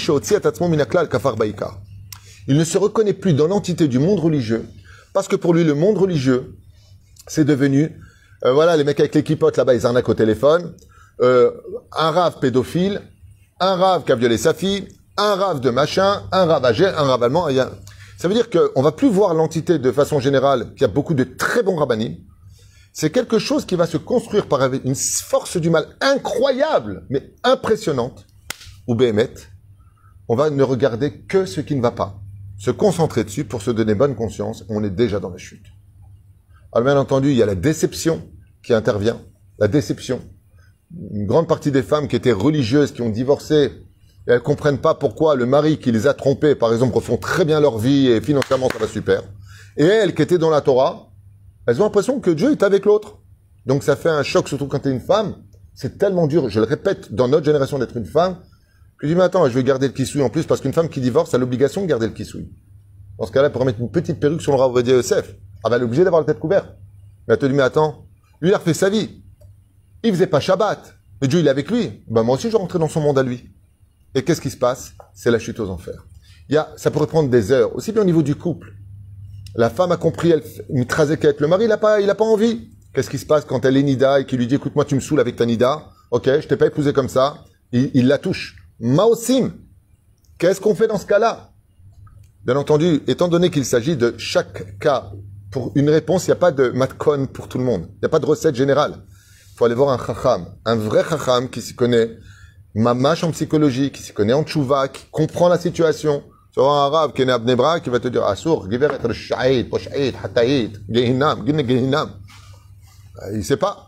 Il ne se reconnaît plus dans l'entité du monde religieux, parce que pour lui, le monde religieux, c'est devenu, voilà, les mecs avec les kippotes là-bas, ils arnaquent au téléphone. un rave pédophile, un rave qui a violé sa fille, un rave de machin, un rave âgé, un rave allemand. Ça veut dire qu'on va plus voir l'entité de façon générale, qu'il y a beaucoup de très bons rabbinim. C'est quelque chose qui va se construire par une force du mal incroyable, mais impressionnante, ou Béhémet. On va ne regarder que ce qui ne va pas. Se concentrer dessus pour se donner bonne conscience, on est déjà dans la chute. Alors bien entendu, il y a la déception qui intervient. La déception. Une grande partie des femmes qui étaient religieuses, qui ont divorcé, et elles comprennent pas pourquoi le mari qui les a trompées, par exemple, refont très bien leur vie et financièrement ça va super. Et elles qui étaient dans la Torah, elles ont l'impression que Dieu est avec l'autre. Donc ça fait un choc, surtout quand tu es une femme. C'est tellement dur, je le répète, dans notre génération d'être une femme, que je dis, mais attends, je vais garder le kissouille en plus, parce qu'une femme qui divorce a l'obligation de garder le kissouille. Dans ce cas-là, elle pourrait mettre une petite perruque sur le Rav Ovadia Yosef. Ah ben, elle est obligée d'avoir la tête couverte. Mais elle te dit, mais attends, lui, il a refait sa vie. Il faisait pas Shabbat. Mais Dieu, il est avec lui. Ben, moi aussi, je vais rentrer dans son monde à lui. Et qu'est-ce qui se passe? C'est la chute aux enfers. Ça pourrait prendre des heures, aussi bien au niveau du couple. La femme a compris, elle mitrasait qu'avec le mari, il a pas envie. Qu'est-ce qui se passe quand elle est nida et qu'il lui dit, écoute, moi, tu me saoules avec ta nida. Ok, je t'ai pas épousé comme ça. Il la touche. Maosim. Qu'est-ce qu'on fait dans ce cas-là? Bien entendu, étant donné qu'il s'agit de chaque cas, pour une réponse, il n'y a pas de matkon pour tout le monde. Il n'y a pas de recette générale. Il faut aller voir un chacham, un vrai chacham qui s'y connaît, mamash en psychologie, qui s'y connaît en tchouva, qui comprend la situation. Tu vas voir un arabe qui est né à Bnei Brak, qui va te dire, Assour, Giveret, Risha'id, Posh'id, Hata'id, Gehinam, Gehinam. Il sait pas.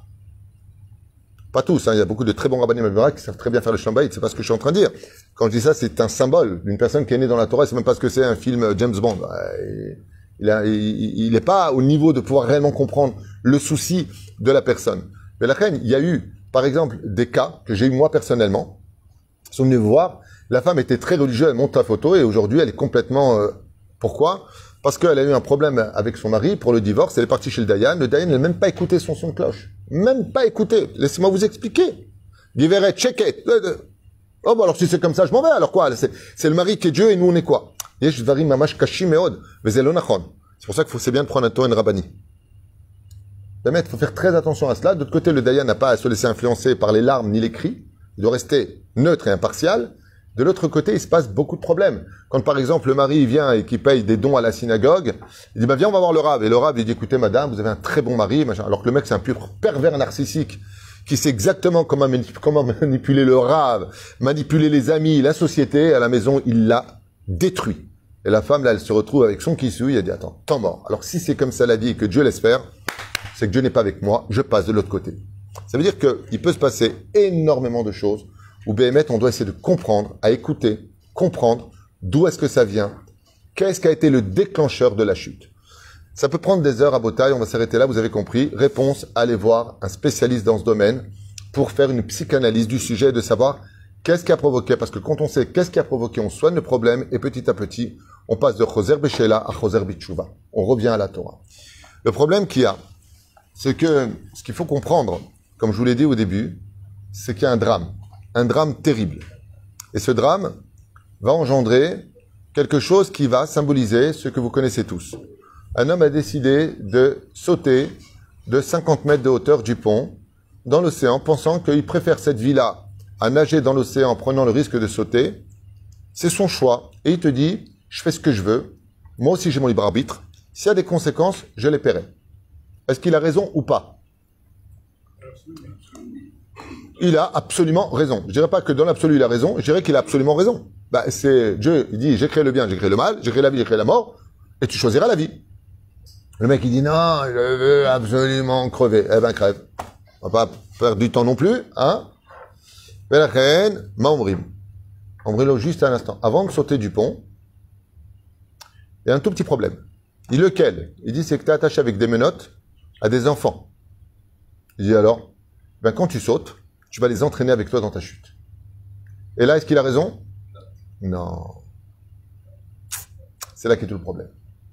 Pas tous, hein. Il y a beaucoup de très bons rabbinim à Bnei Brak qui savent très bien faire le shambaïd. C'est pas ce que je suis en train de dire. Quand je dis ça, c'est un symbole d'une personne qui est née dans la Torah. C'est même pas ce que c'est un film James Bond. Il n'est pas au niveau de pouvoir réellement comprendre le souci de la personne. Mais la reine, il y a eu, par exemple, des cas que j'ai eu moi personnellement. Ils sont venus me voir. La femme était très religieuse, elle monte la photo et aujourd'hui elle est complètement... Pourquoi? Parce qu'elle a eu un problème avec son mari pour le divorce. Elle est partie chez le Dayan. Le Dayan n'a même pas écouté son son de cloche. Même pas écouté. Laissez-moi vous expliquer. Giveret, check it. Oh, bah alors si c'est comme ça, je m'en vais. Alors quoi? C'est le mari qui est Dieu et nous on est quoi? Yesh dvarim mamash kashim meod, mais lo nachon. C'est pour ça qu'il c'est bien de prendre un Tohen Rabbani. Il faut faire très attention à cela. D'autre côté, le Dayan n'a pas à se laisser influencer par les larmes ni les cris. Il doit rester neutre et impartial. De l'autre côté, il se passe beaucoup de problèmes. Quand par exemple le mari vient et qui paye des dons à la synagogue, il dit bah viens on va voir le Rav. Et le Rav il dit écoutez madame, vous avez un très bon mari, machin. Alors que le mec c'est un pur pervers narcissique qui sait exactement comment manipuler le Rav, manipuler les amis, la société. À la maison il l'a détruit. Et la femme là elle se retrouve avec son kissouille, elle dit attends, temps mort. Alors si c'est comme ça la vie et que Dieu laisse faire, c'est que Dieu n'est pas avec moi, je passe de l'autre côté. Ça veut dire qu'il peut se passer énormément de choses où Béhémet, on doit essayer de comprendre, à écouter, comprendre d'où est-ce que ça vient, qu'est-ce qui a été le déclencheur de la chute. Ça peut prendre des heures à Botaï, on va s'arrêter là, vous avez compris. Réponse, allez voir un spécialiste dans ce domaine pour faire une psychanalyse du sujet, de savoir qu'est-ce qui a provoqué, parce que quand on sait qu'est-ce qui a provoqué, on soigne le problème et petit à petit, on passe de Choser Beshela à Choser Bitshuva. On revient à la Torah. Le problème qu'il y a, c'est que ce qu'il faut comprendre, comme je vous l'ai dit au début, c'est qu'il y a un drame terrible. Et ce drame va engendrer quelque chose qui va symboliser ce que vous connaissez tous. Un homme a décidé de sauter de 50 mètres de hauteur du pont dans l'océan, pensant qu'il préfère cette vie-là à nager dans l'océan en prenant le risque de sauter. C'est son choix. Et il te dit, je fais ce que je veux. Moi aussi, j'ai mon libre arbitre. S'il y a des conséquences, je les paierai. Est-ce qu'il a raison ou pas? Il a absolument raison. Je dirais pas que dans l'absolu il a raison, je dirais qu'il a absolument raison. Bah, c'est Dieu, il dit j'ai créé le bien, j'ai créé le mal, j'ai créé la vie, j'ai créé la mort, et tu choisiras la vie. Le mec il dit non, je veux absolument crever. Eh ben crève. On va pas perdre du temps non plus, hein. Velachen, Maomrim. Omrilo juste un instant. Avant de sauter du pont, il y a un tout petit problème. Il dit lequel? Il dit c'est que tu es attaché avec des menottes à des enfants. Il dit alors, ben quand tu sautes, tu vas les entraîner avec toi dans ta chute. Et là, est-ce qu'il a raison? Non. C'est là qu'est tout le problème.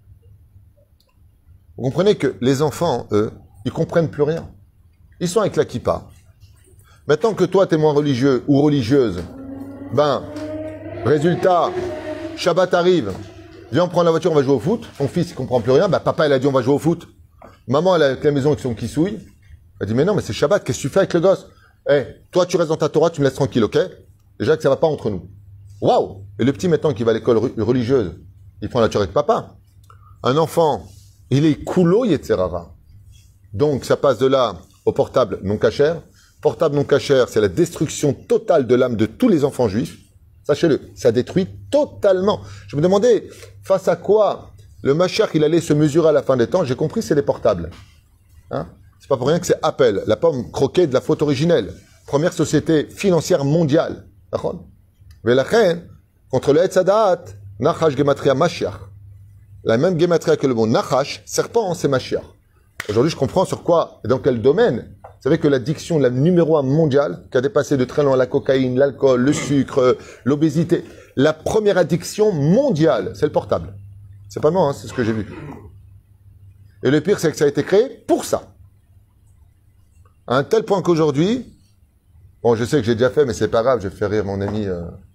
Vous comprenez que les enfants, eux, ils comprennent plus rien. Ils sont avec la kippa. Maintenant que toi, t'es moins religieux ou religieuse, ben, résultat, Shabbat arrive, viens, on prend la voiture, on va jouer au foot. Son fils, il comprend plus rien. Ben, papa, il a dit, on va jouer au foot. Maman, elle est avec la maison avec son kissouille. Elle dit, mais non, mais c'est Shabbat, qu'est-ce que tu fais avec le gosse? toi, tu restes dans ta Torah, tu me laisses tranquille, ok? Déjà que ça va pas entre nous. Waouh! Et le petit, maintenant, qui va à l'école religieuse, il prend la Torah avec papa. Un enfant, il est coulo yetzerara. Donc, ça passe de là au portable non cachère. Portable non cachère, c'est la destruction totale de l'âme de tous les enfants juifs. Sachez-le, ça détruit totalement. Je me demandais, face à quoi le Mashiach, il allait se mesurer à la fin des temps. J'ai compris, c'est les portables. Hein? C'est pas pour rien que c'est Apple, la pomme croquée de la faute originelle. Première société financière mondiale. D'accord? Mais la reine, contre le Etzadat, Nachash Gematria Mashiach. La même Gematria que le mot Nachash, serpent, c'est Mashiach. Aujourd'hui, je comprends sur quoi et dans quel domaine. Vous savez que l'addiction, la numéro 1 mondiale, qui a dépassé de très loin la cocaïne, l'alcool, le sucre, l'obésité, la première addiction mondiale, c'est le portable. C'est pas moi, hein, c'est ce que j'ai vu. Et le pire, c'est que ça a été créé pour ça. À un tel point qu'aujourd'hui, bon, je sais que j'ai déjà fait, mais c'est pas grave, je fais rire mon ami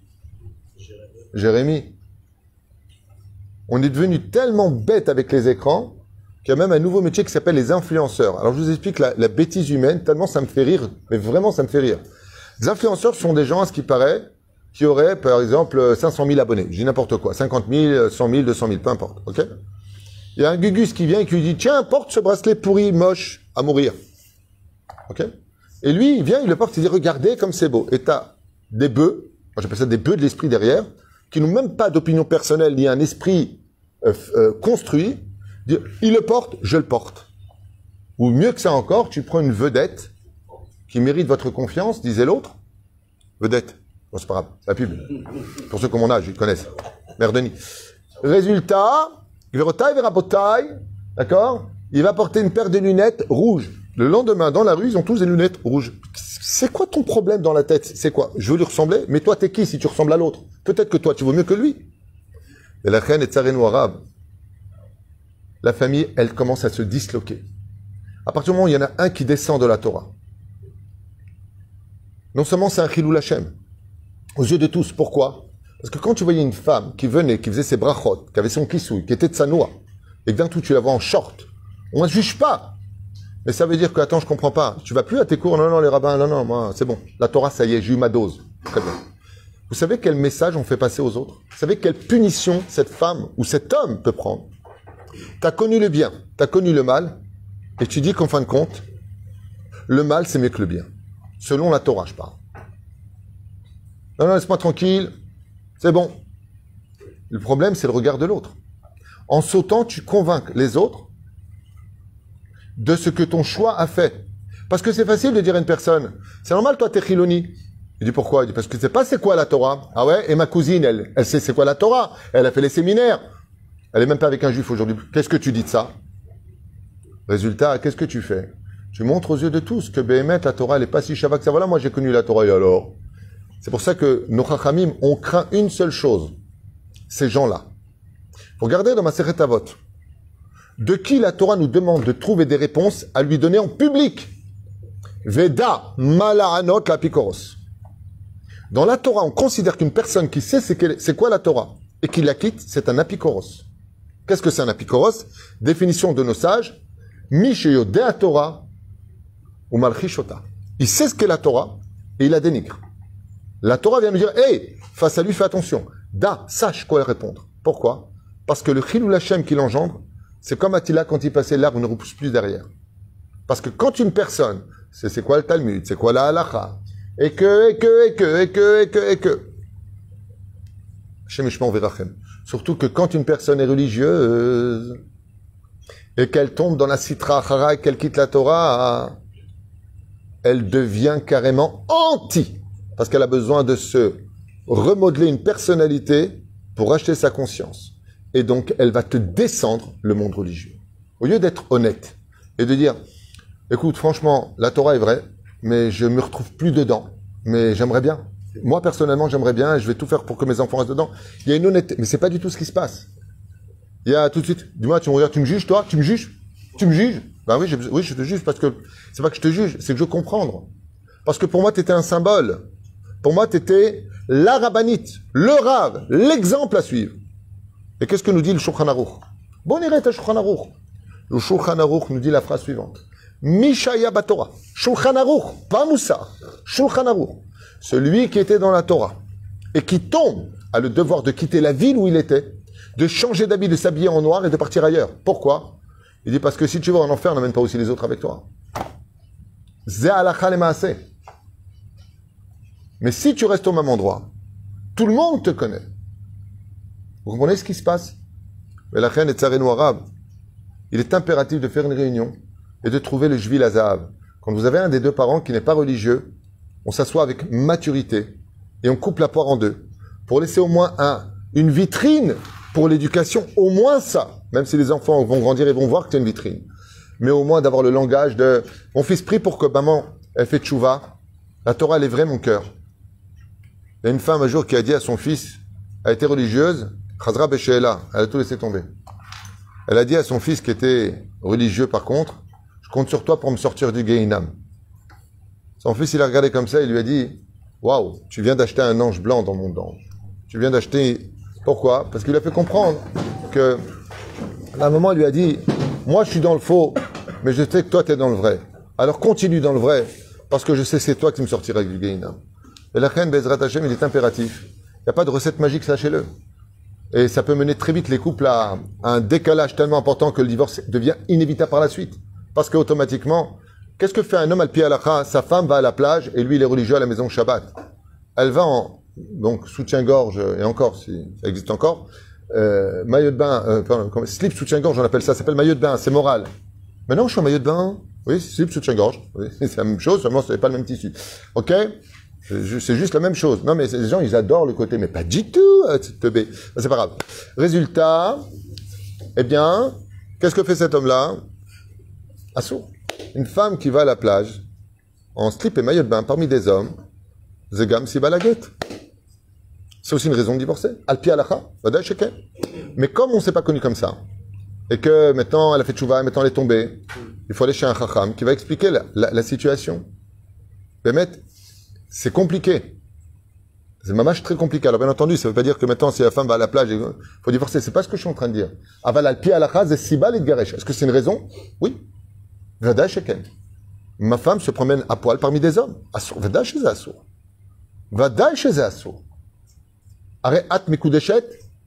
Jérémy. On est devenu tellement bête avec les écrans qu'il y a même un nouveau métier qui s'appelle les influenceurs. Alors je vous explique la bêtise humaine, tellement ça me fait rire, mais vraiment ça me fait rire. Les influenceurs sont des gens, à ce qui paraît, qui auraient par exemple 500 000 abonnés. Je dis n'importe quoi, 50 000, 100 000, 200 000, peu importe, ok? Il y a un Gugus qui vient et qui lui dit « Tiens, porte ce bracelet pourri, moche, à mourir. » Ok? Et lui, il vient, il le porte, il dit « Regardez comme c'est beau. » Et t'as des bœufs, moi j'appelle ça des bœufs de l'esprit derrière, qui n'ont même pas d'opinion personnelle ni un esprit construit. Dire, il le porte, je le porte. Ou mieux que ça encore, tu prends une vedette qui mérite votre confiance, disait l'autre. Vedette. Bon, c'est pas grave, c'est la pub. Pour ceux comme mon âge, ils connaissent. Merdeni. Résultat, Verotai Verabotai, d'accord? Il va porter une paire de lunettes rouges. Le lendemain, dans la rue, ils ont tous des lunettes rouges. C'est quoi ton problème dans la tête? C'est quoi? Je veux lui ressembler? Mais toi, t'es qui si tu ressembles à l'autre? Peut-être que toi, tu vaux mieux que lui. Et la reine est tsareno arabe. La famille, elle commence à se disloquer. À partir du moment où il y en a un qui descend de la Torah, non seulement c'est un chilou Hashem, aux yeux de tous. Pourquoi? Parce que quand tu voyais une femme qui venait, qui faisait ses brachot, qui avait son kissouille, qui était de sa noix, et que d'un coup tu la vois en short, on ne juge pas. Mais ça veut dire que, attends, je comprends pas, tu vas plus à tes cours, non, non, les rabbins, non, non, moi, c'est bon. La Torah, ça y est, j'ai eu ma dose. Très bien. Vous savez quel message on fait passer aux autres? Vous savez quelle punition cette femme ou cet homme peut prendre? T'as connu le bien, t'as connu le mal, et tu dis qu'en fin de compte, le mal c'est mieux que le bien. Selon la Torah, je parle. Non, non, laisse-moi tranquille, c'est bon. Le problème, c'est le regard de l'autre. En sautant, tu convaincs les autres de ce que ton choix a fait. Parce que c'est facile de dire à une personne, c'est normal, toi, t'es chiloni. Il dit pourquoi? Il dit parce que c'est pas c'est quoi la Torah. Ah ouais, et ma cousine, elle sait c'est quoi la Torah. Elle a fait les séminaires. Elle est même pas avec un juif aujourd'hui. Qu'est-ce que tu dis de ça? Résultat, qu'est-ce que tu fais? Tu montres aux yeux de tous que Béhémet, la Torah, elle est pas si chava que ça. Voilà, moi j'ai connu la Torah et alors. C'est pour ça que nos chachamim ont craint une seule chose. Ces gens-là. Regardez dans ma Masechet Avot. De qui la Torah nous demande de trouver des réponses à lui donner en public? Veda malahanot la pikoros. Dans la Torah, on considère qu'une personne qui sait c'est quoi la Torah et qui la quitte, c'est un apikoros. Qu'est-ce que c'est un apikoros? Définition de nos sages. Misheyo dea Torah ou malchishota. Il sait ce qu'est la Torah et il la dénigre. La Torah vient nous dire, hey, face à lui, fais attention. Da, sache quoi répondre. Pourquoi? Parce que le chilou Hashem qui l'engendre, c'est comme Attila quand il passait l'arbre, on ne repousse plus derrière. Parce que quand une personne, c'est quoi le Talmud, c'est quoi la halacha, et que. Surtout que quand une personne est religieuse, et qu'elle tombe dans la Sitra Achara et qu'elle quitte la Torah, elle devient carrément anti. Parce qu'elle a besoin de se remodeler une personnalité pour acheter sa conscience. Et donc, elle va te descendre le monde religieux. Au lieu d'être honnête et de dire, écoute, franchement, la Torah est vraie, mais je me retrouve plus dedans. Mais j'aimerais bien. Moi, personnellement, j'aimerais bien et je vais tout faire pour que mes enfants restent dedans. Il y a une honnêteté. Mais c'est pas du tout ce qui se passe. Il y a tout de suite, dis-moi, tu me regardes, tu me juges, toi? Tu me juges? Tu me juges? Ben oui, oui, je te juge parce que c'est pas que je te juge, c'est que je veux comprendre. Parce que pour moi, tu étais un symbole. Pour moi, tu étais la rabbinite, le rave, l'exemple à suivre. Et qu'est-ce que nous dit le Shulchan Aruch? Bon, on irait à Shulchan Aruch. Le Shulchan Aruch nous dit la phrase suivante. Mishaya Batorah. Shulchan Aruch, pas Moussa. Shulchan Aruch. Celui qui était dans la Torah et qui tombe a le devoir de quitter la ville où il était, de changer d'habit, de s'habiller en noir et de partir ailleurs. Pourquoi? Il dit parce que si tu vas en enfer, n'emmène pas aussi les autres avec toi. Zé halakha le maaseh. Mais si tu restes au même endroit, tout le monde te connaît. Vous comprenez ce qui se passe? Mais la reine est tsareno arabe. Il est impératif de faire une réunion et de trouver le Jvil Hazahav. Quand vous avez un des deux parents qui n'est pas religieux, on s'assoit avec maturité et on coupe la poire en deux pour laisser au moins une vitrine pour l'éducation, au moins ça. Même si les enfants vont grandir et vont voir que c'est une vitrine. Mais au moins d'avoir le langage de « Mon fils prie pour que maman, elle fait tchouva. La Torah, elle est vraie, mon cœur. » Il y a une femme un jour qui a dit à son fils, elle était religieuse, Chazra Besheela, elle a tout laissé tomber. Elle a dit à son fils qui était religieux par contre, je compte sur toi pour me sortir du Gehinam. Son fils, il a regardé comme ça, il lui a dit, waouh, tu viens d'acheter un ange blanc dans mon ange. Tu viens d'acheter, pourquoi? Parce qu'il a fait comprendre que, à un moment, il lui a dit, moi je suis dans le faux, mais je sais que toi tu es dans le vrai. Alors continue dans le vrai, parce que je sais que c'est toi qui me sortiras du Gehinam. Et la reine Bezrat Hashem, il est impératif. Il n'y a pas de recette magique, sachez-le. Et ça peut mener très vite les couples à un décalage tellement important que le divorce devient inévitable par la suite. Parce qu'automatiquement, qu'est-ce que fait un homme al-pi halakha? Sa femme va à la plage et lui il est religieux à la maison Shabbat. Elle va en donc soutien-gorge, et encore, si ça existe encore, maillot de bain, slip soutien-gorge, on appelle ça s'appelle maillot de bain, c'est moral. Maintenant je suis en maillot de bain, oui, slip soutien-gorge, oui, c'est la même chose, seulement c'est pas le même tissu. Ok? C'est juste la même chose. Non, mais les gens, ils adorent le côté, mais pas du tout, teubé. C'est pas grave. Résultat, eh bien, qu'est-ce que fait cet homme-là? Assourd. Une femme qui va à la plage, en slip et maillot de bain, parmi des hommes, Zegam si balaguette. C'est aussi une raison de divorcer. Al-pi halakha, vada sheken. Mais comme on ne s'est pas connu comme ça, et que maintenant elle a fait tchouva, maintenant elle est tombée, il faut aller chez un chacham qui va expliquer la situation. Bémet, c'est compliqué. C'est mamache très compliqué. Alors bien entendu, ça ne veut pas dire que maintenant si la femme va à la plage, il faut divorcer. C'est pas ce que je suis en train de dire. Aval al-pi halakha ze sibal et garesh. Est-ce que c'est une raison? Oui. Vada sheken. Ma femme se promène à poil parmi des hommes. Assour. Vada chez assour. Vada chez assour. Arrête at mekudeshet.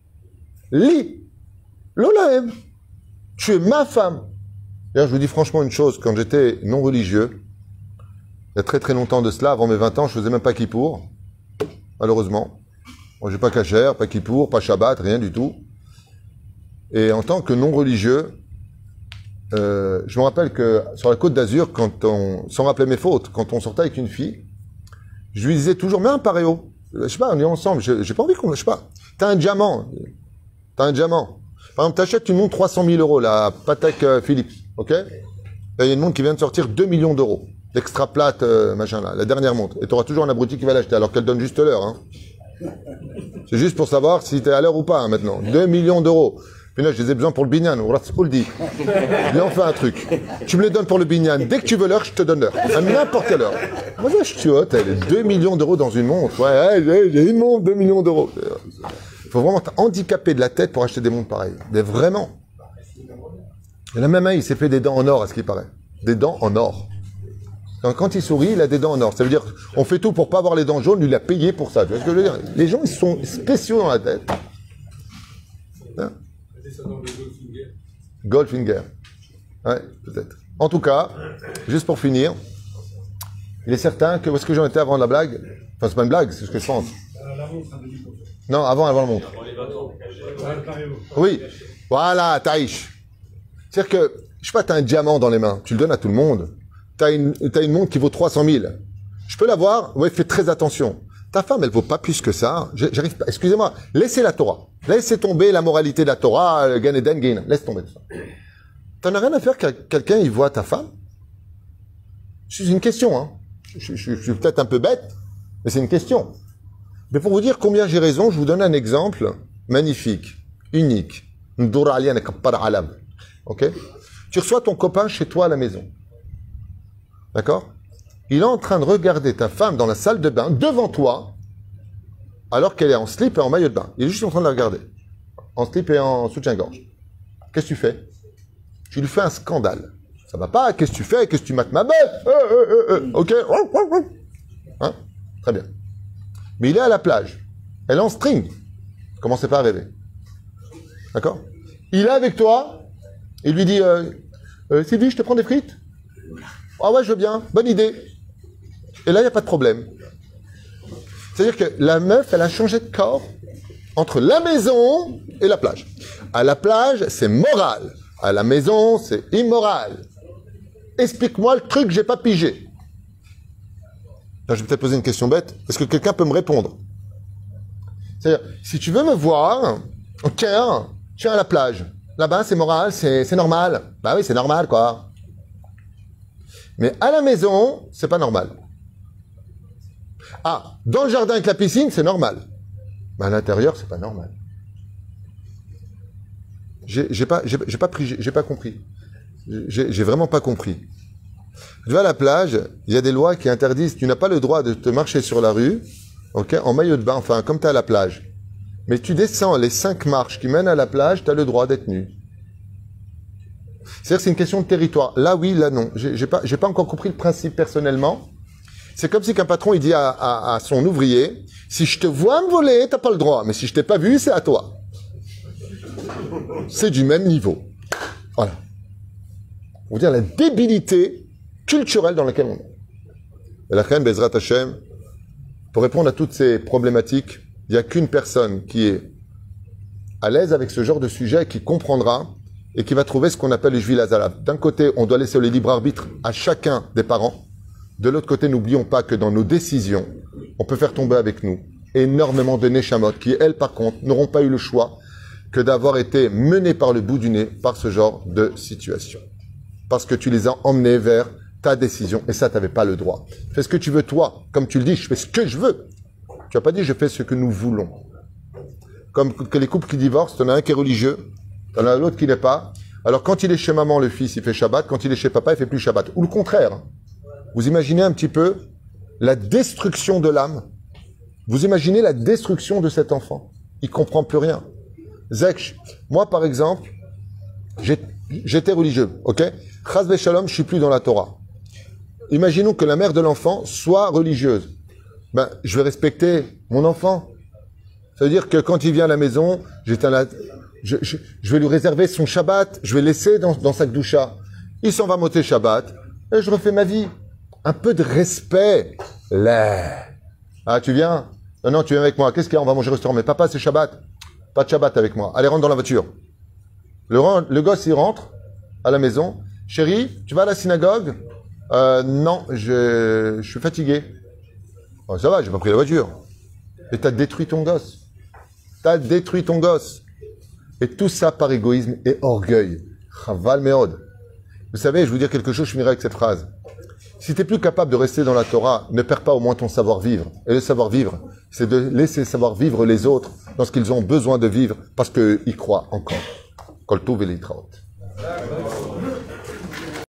Li. L'olaem. Tu es ma femme. D'ailleurs, je vous dis franchement une chose. Quand j'étais non religieux, il y a très très longtemps de cela, avant mes 20 ans, je faisais même pas Kippour. Malheureusement. Moi, j'ai pas Kasher, pas Kippour, pas Shabbat, rien du tout. Et en tant que non religieux, je me rappelle que sur la Côte d'Azur, sans rappeler mes fautes, quand on sortait avec une fille, je lui disais toujours, mais un paréo. Je sais pas, on est ensemble, j'ai pas envie qu'on, je sais pas. T'as un diamant. Par exemple, t'achètes une montre 300 000 euros, la Patek Philippe, ok? Il y a une montre qui vient de sortir 2 millions d'euros. L'extra plate, machin là, la dernière montre. Et tu auras toujours un abruti qui va l'acheter, alors qu'elle donne juste l'heure. Hein. C'est juste pour savoir si tu es à l'heure ou pas, hein, maintenant. 2 millions d'euros. Puis là, je les ai besoin pour le binyan. On le dit. Viens, on fait un truc. Tu me les donnes pour le binyan. Dès que tu veux l'heure, je te donne l'heure. À n'importe quelle heure. Moi, je suis hot. 2 millions d'euros dans une montre. Ouais, j'ai une montre, 2 millions d'euros. Il faut vraiment être handicapé de la tête pour acheter des montres pareilles. Mais vraiment. Et la même il s'est fait des dents en or, à ce qui paraît. Des dents en or. Quand il sourit, il a des dents en or. Ça veut dire on fait tout pour pas avoir les dents jaunes, lui il a payé pour ça. Tu vois ce que je veux dire? Les gens, ils sont spéciaux dans la tête. Hein? Goldfinger. Ouais, peut-être. En tout cas, juste pour finir, il est certain que où est-ce que j'en étais avant la blague? Enfin, c'est pas une blague, c'est ce que je pense. Non, avant la montre. Oui. Voilà, Taïch. C'est-à-dire que, je sais pas, t'as un diamant dans les mains, tu le donnes à tout le monde. T'as une montre qui vaut 300 000. Je peux l'avoir? Ouais, fais très attention. Ta femme, elle vaut pas plus que ça. J'arrive pas. Excusez-moi. Laissez la Torah. Laissez tomber la moralité de la Torah, Gan Eden, Gain. Laisse tomber tout ça. T'en as rien à faire que quelqu'un, il voit ta femme? C'est une question, hein. Je suis peut-être un peu bête, mais c'est une question. Mais pour vous dire combien j'ai raison, je vous donne un exemple magnifique, unique. Ok? Tu reçois ton copain chez toi à la maison. D'accord? Il est en train de regarder ta femme dans la salle de bain, devant toi, alors qu'elle est en slip et en maillot de bain. Il est juste en train de la regarder. En slip et en soutien-gorge. Qu'est-ce que tu fais? Tu lui fais un scandale. Ça va pas, qu'est-ce que tu fais? Qu'est-ce que tu mates ma bête? Ok. Hein? Très bien. Mais il est à la plage. Elle est en string. Commencez pas à rêver. D'accord? Il est avec toi. Il lui dit, Sylvie, je te prends des frites? Ah ouais, je veux bien. Bonne idée. Et là, il n'y a pas de problème. C'est-à-dire que la meuf, elle a changé de corps entre la maison et la plage. À la plage, c'est moral. À la maison, c'est immoral. Explique-moi le truc que j'ai pas pigé. Là, je vais peut-être poser une question bête. Est-ce que quelqu'un peut me répondre? C'est-à-dire, si tu veux me voir, ok, je suis à la plage. Là-bas, c'est moral, c'est normal. Bah oui, c'est normal, quoi. Mais à la maison, c'est pas normal. Ah, dans le jardin avec la piscine, c'est normal. Mais à l'intérieur, c'est pas normal. J'ai pas compris. J'ai vraiment pas compris. Tu vas à la plage, il y a des lois qui interdisent, tu n'as pas le droit de te marcher sur la rue, ok, en maillot de bain, enfin, comme tu es à la plage. Mais tu descends les 5 marches qui mènent à la plage, tu as le droit d'être nu. C'est-à-dire que c'est une question de territoire. Là, oui, là, non. J'ai pas encore compris le principe personnellement. C'est comme si qu'un patron, il dit à son ouvrier, si je te vois me voler, t'as pas le droit. Mais si je t'ai pas vu, c'est à toi. C'est du même niveau. Voilà. On va dire la débilité culturelle dans laquelle on est. Et la reine Bezrat Hashem, pour répondre à toutes ces problématiques, il n'y a qu'une personne qui est à l'aise avec ce genre de sujet, qui comprendra et qui va trouver ce qu'on appelle le Jvil Hazalav. D'un côté, on doit laisser le libre arbitre à chacun des parents. De l'autre côté, n'oublions pas que dans nos décisions, on peut faire tomber avec nous énormément de Neshamot qui, elles, par contre, n'auront pas eu le choix que d'avoir été menées par le bout du nez par ce genre de situation. Parce que tu les as emmenées vers ta décision et ça, tu n'avais pas le droit. Fais ce que tu veux, toi. Comme tu le dis, je fais ce que je veux. Tu n'as pas dit, je fais ce que nous voulons. Comme que les couples qui divorcent, tu en as un qui est religieux, tu en as l'autre qui n'est pas. Alors, quand il est chez maman, le fils, il fait Shabbat. Quand il est chez papa, il fait plus Shabbat. Ou le contraire. Vous imaginez un petit peu la destruction de l'âme. Vous imaginez la destruction de cet enfant. Il comprend plus rien. Zek, moi, par exemple, j'étais religieux, ok? Chas v'shalom, je suis plus dans la Torah. Imaginons que la mère de l'enfant soit religieuse. Ben, je vais respecter mon enfant. Ça veut dire que quand il vient à la maison, je vais lui réserver son Shabbat, je vais laisser dans sa doucha. Il s'en va moter Shabbat, et je refais ma vie. Un peu de respect. Là. Ah, tu viens? Non, tu viens avec moi. Qu'est-ce qu'il y a? On va manger au restaurant. Mais papa, c'est Shabbat. Pas de Shabbat avec moi. Allez, rentre dans la voiture. Le gosse, il rentre à la maison. Chérie, tu vas à la synagogue? Non, je suis fatigué. Oh, ça va, j'ai pas pris la voiture. Et t'as détruit ton gosse. T'as détruit ton gosse. Et tout ça par égoïsme et orgueil. Chaval meod. Vous savez, je vais vous dire quelque chose, je finirai avec cette phrase. Si tu n'es plus capable de rester dans la Torah, ne perds pas au moins ton savoir-vivre. Et le savoir-vivre, c'est de laisser savoir-vivre les autres dans ce qu'ils ont besoin de vivre parce qu'ils croient encore. Kol tov v'leitraot.